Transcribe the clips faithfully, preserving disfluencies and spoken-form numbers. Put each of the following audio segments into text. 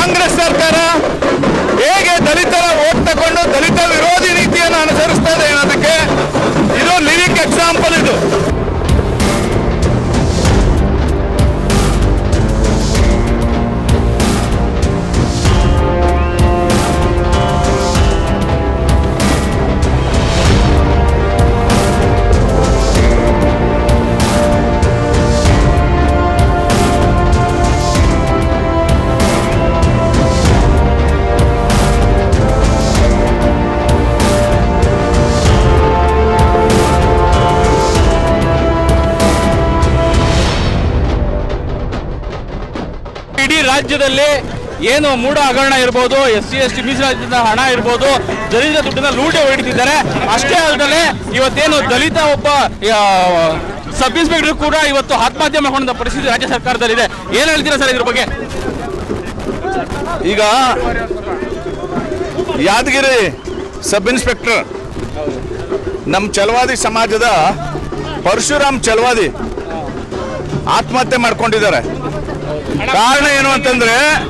ಕಾಂಗ್ರೆಸ್ ಸರ್ಕಾರ ಹೇಗೆ ದಲಿತರ ಓಟ್ ತಗೊಂಡು ದಲಿತ ವಿರೋಧಿ ನೀತಿಯನ್ನು ಅನುಸರಿಸ್ತಾ ಇದೆ ಅನ್ನೋದಕ್ಕೆ ಇದು ಲಿವಿಂಗ್ ಎಕ್ಸಾಂಪಲ್. ಇದು ಇಡೀ ರಾಜ್ಯದಲ್ಲಿ ಏನು ಮೂಢ ಹಗರಣ ಇರ್ಬೋದು, ಎಸ್ ಸಿ ಎಸ್ ಟಿ ಮೀಸಲಾತಿಯಿಂದ ಹಣ ಇರ್ಬೋದು, ದಲಿತ ದುಡ್ಡನ್ನ ಲೂಟೆ ಹೊಡಿತಿದ್ದಾರೆ. ಅಷ್ಟೇ ಅಲ್ಲದೆ ಇವತ್ತೇನು ದಲಿತ ಒಬ್ಬ ಸಬ್ ಇನ್ಸ್ಪೆಕ್ಟರ್ ಕೂಡ ಇವತ್ತು ಆತ್ಮಹತ್ಯೆ ಮಾಡಿಕೊಂಡ ಪರಿಸ್ಥಿತಿ ರಾಜ್ಯ ಸರ್ಕಾರದಲ್ಲಿದೆ. ಏನ್ ಹೇಳ್ತೀರಾ ಸರ್ ಇದ್ರ ಬಗ್ಗೆ? ಈಗ ಯಾದಗಿರಿ ಸಬ್ ಇನ್ಸ್ಪೆಕ್ಟರ್ ನಮ್ಮ ಚಲವಾದಿ ಸಮಾಜದ ಪರಶುರಾಮ್ ಚಲವಾದಿ ಆತ್ಮಹತ್ಯೆ ಮಾಡ್ಕೊಂಡಿದ್ದಾರೆ. ಕಾರಣ ಏನು ಅಂತಂದ್ರೆ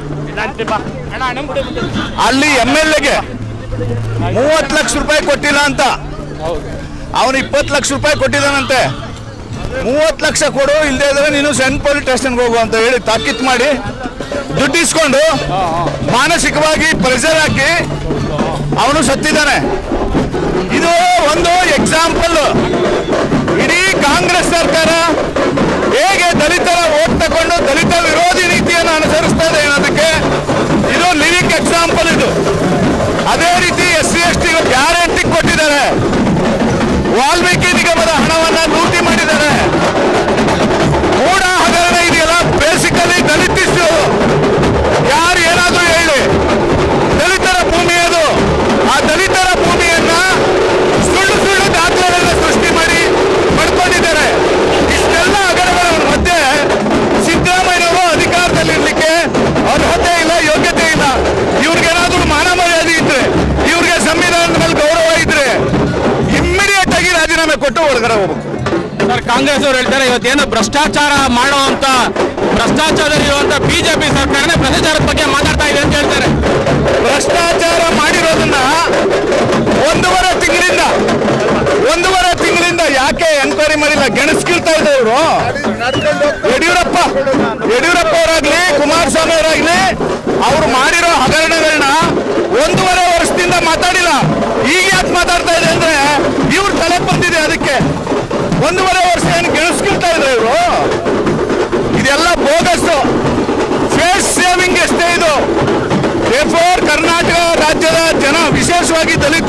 ಅಲ್ಲಿ ಎಂ ಎಲ್ ಎಗೆ ಮೂವತ್ತು ಲಕ್ಷ ರೂಪಾಯಿ ಕೊಟ್ಟಿಲ್ಲ ಅಂತ ಅವನು ಇಪ್ಪತ್ತು ಲಕ್ಷ ರೂಪಾಯಿ ಕೊಟ್ಟಿದ್ದಾನಂತೆ. ಮೂವತ್ತು ಲಕ್ಷ ಕೊಡು, ಇಲ್ಲದೆ ಇದ್ರೆ ನೀನು ಸೆಂಟ್ ಪೊಲೀಸ್ ಸ್ಟೇಷನ್ಗೆ ಹೋಗು ಅಂತ ಹೇಳಿ ತಾಕೀತು ಮಾಡಿ ದುಡ್ಡು ಇಸ್ಕೊಂಡು ಮಾನಸಿಕವಾಗಿ ಪ್ರೆಷರ್ ಹಾಕಿ ಅವನು ಸತ್ತಿದ್ದಾನೆ. ಇದು ಒಂದು ಎಕ್ಸಾಂಪಲ್. ಇಡೀ ಕಾಂಗ್ರೆಸ್ ಸರ್ಕಾರ ಹೇಗೆ ದಲಿತರ ಓಟ್ ತಗೊಂಡು ದಲಿತ ವಿರೋಧಿ ನೀತಿಯನ್ನು ಅನುಸರಿಸ್ತಾ ಇದೆ ಅನ್ನೋದಕ್ಕೆ ಇದು ಲಿವಿಂಗ್ ಎಕ್ಸಾಂಪಲ್. ಇದು ಅದೇ ರೀತಿ S C S T guarantee ಕೊಟ್ಟಿದ್ದಾರೆ, ವಾಲ್ಮೀಕಿ ನಿಗಮದ ಹಣವನ್ನ ಲೂಟಿ ಮಾಡಿದ್ದಾರೆ. ಮೂಢ ಹಗರಣ ಇದೆಯಲ್ಲ, ಬೇಸಿಕಲಿ ದಲಿತಿಸ್ ಯಾರು ಏನಾದರೂ ಹೇಳಿ ದಲಿತರ ಭೂಮಿ ಅದು. ಆ ದಲಿತರ ಭೂಮಿಯನ್ನ ಸುಳ್ಳು ಸುಳ್ಳು ದಾಖಲೆಗಳನ್ನ ಸೃಷ್ಟಿ ಮಾಡಿ ಪಡ್ಕೊಂಡಿದ್ದಾರೆ. ಇಷ್ಟೆಲ್ಲ ಹಗರಣಗಳ ಮಧ್ಯೆ ಸಿದ್ದರಾಮಯ್ಯನವರು ಅಧಿಕಾರದಲ್ಲಿರ್ಲಿಕ್ಕೆ ಅರ್ಹತೆ ಇಲ್ಲ, ಯೋಗ್ಯತೆ ಇಲ್ಲ. ಇವ್ರಿಗೇನಾದ್ರೂ ಮಾನ ಮರ್ಯಾದೆ ಇದ್ರೆ, ಇವ್ರಿಗೆ ಸಂವಿಧಾನದ ಮೇಲೆ ಗೌರವ ಇದ್ರೆ ಇಮ್ಮಿಡಿಯೇಟ್ ಆಗಿ ರಾಜೀನಾಮೆ ಕೊಟ್ಟು ಹೊರಗಡೆ ಹೋಗ್ಬೇಕು. ಸರ್, ಕಾಂಗ್ರೆಸ್ ಅವರು ಹೇಳ್ತಾರೆ ಇವತ್ತೇನು ಭ್ರಷ್ಟಾಚಾರ ಮಾಡುವಂತ ಭ್ರಷ್ಟಾಚಾರದಲ್ಲಿರುವಂತ ಬಿಜೆಪಿ ಸರ್ಕಾರನೇ ಭ್ರಷ್ಟಾಚಾರದ ಬಗ್ಗೆ ಮಾತಾಡ್ತಾ ಇದೆ ಅಂತ ಹೇಳ್ತಾರೆ. ಭ್ರಷ್ಟಾಚಾರ ಮಾಡಿರೋದನ್ನ ಒಂದೂವರೆ ತಿಂಗಳಿಂದ ಒಂದೂವರೆ ತಿಂಗಳಿಂದ ಯಾಕೆ ಎನ್ಕ್ವೈರಿ ಮಾಡಿಲ್ಲ? ಗೆಣಸ್ಕಿಳ್ತಾ ಇದ್ದವರು ಯಡಿಯೂರಪ್ಪ ಯಡಿಯೂರಪ್ಪ ಅವರಾಗ್ಲಿ ಕುಮಾರಸ್ವಾಮಿ ಅವರಾಗ್ಲಿ ಅವ್ರು ಮಾಡಿರೋ ಹಗರಣಗಳನ್ನ ಒಂದೂವರೆ ವರ್ಷದಿಂದ ಮಾತಾಡಿಲ್ಲ. ಈಗ ಯಾಕೆ ಮಾತಾಡ್ತಾ ಇದೆ ಅಂದ್ರೆ ಇವ್ರು ತಲೆ ಬಂದಿದೆ. ಅದಕ್ಕೆ ಒಂದೂವರೆ ವರ್ಷ ಏನು ಗೆಣಸ್ಕಿಳ್ತಾ ಇದ್ರು ಇವರು. ಇದೆಲ್ಲ ಬೋಗಸ್, ಫೇಸ್ ಸೇವಿಂಗ್ ಎಷ್ಟೇ ಇದು. ಎಫೋರ್ ಕರ್ನಾಟಕ ರಾಜ್ಯದ ಜನ, ವಿಶೇಷವಾಗಿ ದಲಿತ